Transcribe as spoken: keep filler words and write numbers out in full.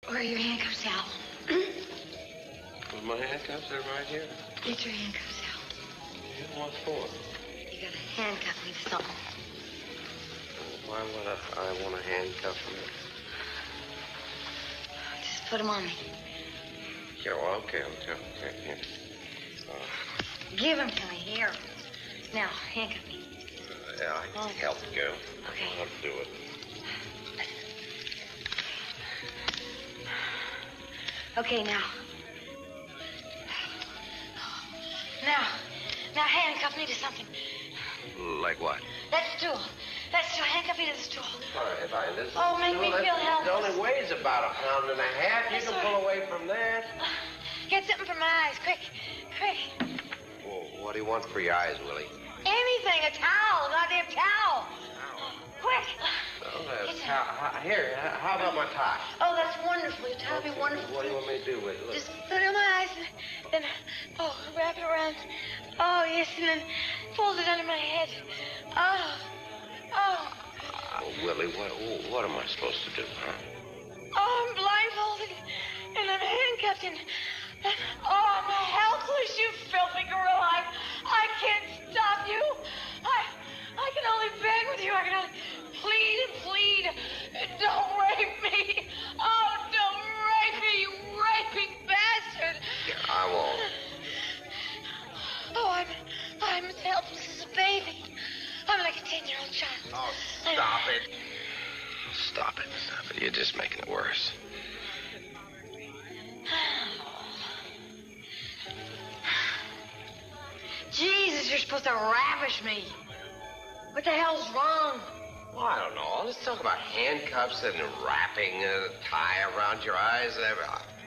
Where are your handcuffs, Al? Well, my handcuffs are right here. Get your handcuffs out. Yeah, what for? You gotta handcuff me to something. Why would I, I want to handcuff you? Just put them on me. Yeah, well, okay, okay, okay, here. Uh, Give them to me, here. Now, handcuff me. uh, yeah, I can help you, girl. Okay. I'll do it. Okay, now. Now. Now handcuff me to something. Like what? That stool. That stool. Handcuff me to the stool. Fine, fine. This Oh, make me feel helpless. It only weighs about a pound and a half. You That's can all pull right. away from that. Uh, get something for my eyes. Quick. Quick. Well, what do you want for your eyes, Willie? Anything. A towel. A goddamn towel. Quick. Well, uh, Get some- how, how, here, how how about my tie? Oh, that's wonderful. Your towel will be wonderful. What do you want me to do with it? Look. Just put it on my eyes and then, oh, wrap it around. Oh, yes, and then fold it under my head. Oh, oh, Oh, Willie, what, what am I supposed to do, huh? oh, I'm blindfolded and I'm handcuffed and, oh, I'm helpless, you filthy gorilla. I, I can't stop you. I, I can only beg with you. I can only plead and plead. Don't rape me. Oh, don't rape me, you raping bastard. Yeah, I won't. Oh, I'm, I'm as helpless as a baby. I'm like a ten-year-old child. Oh, stop it. Stop it, stop it. You're just making it worse. Jesus, you're supposed to ravish me. What the hell's wrong? Well, I don't know. Let's talk about handcuffs and wrapping a tie around your eyes.